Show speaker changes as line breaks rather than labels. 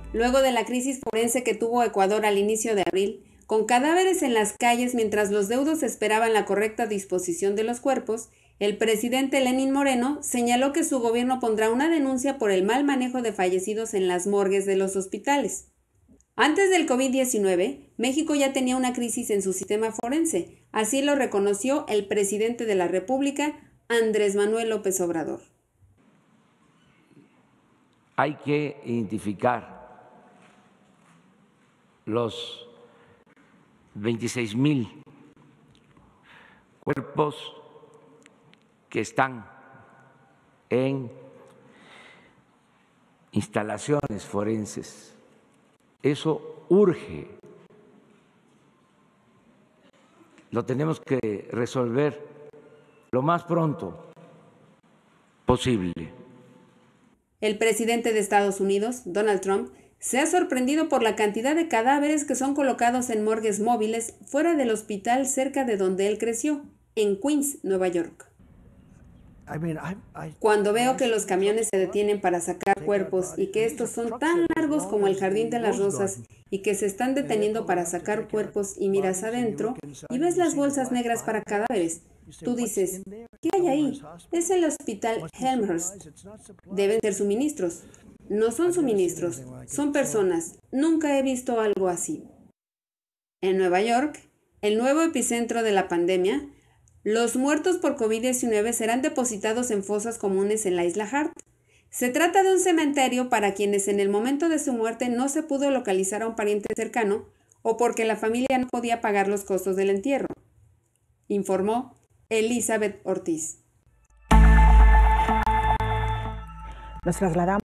luego de la crisis forense que tuvo Ecuador al inicio de abril, con cadáveres en las calles mientras los deudos esperaban la correcta disposición de los cuerpos, el presidente Lenín Moreno señaló que su gobierno pondrá una denuncia por el mal manejo de fallecidos en las morgues de los hospitales. Antes del COVID-19, México ya tenía una crisis en su sistema forense, así lo reconoció el presidente de la República, Andrés Manuel López Obrador.
Hay que identificar los 26,000 cuerpos que están en instalaciones forenses. Eso urge. Lo tenemos que resolver lo más pronto posible.
El presidente de Estados Unidos, Donald Trump, se ha sorprendido por la cantidad de cadáveres que son colocados en morgues móviles fuera del hospital cerca de donde él creció, en Queens, Nueva York. Cuando veo que los camiones se detienen para sacar cuerpos y que estos son tan largos como el Jardín de las Rosas y que se están deteniendo para sacar cuerpos y miras adentro y ves las bolsas negras para cadáveres, tú dices, ¿qué hay ahí? Es el hospital Elmhurst. Deben ser suministros. No son suministros, son personas. Nunca he visto algo así. En Nueva York, el nuevo epicentro de la pandemia, los muertos por COVID-19 serán depositados en fosas comunes en la isla Hart. Se trata de un cementerio para quienes en el momento de su muerte no se pudo localizar a un pariente cercano o porque la familia no podía pagar los costos del entierro, informó Elizabeth Ortiz.
Nos trasladamos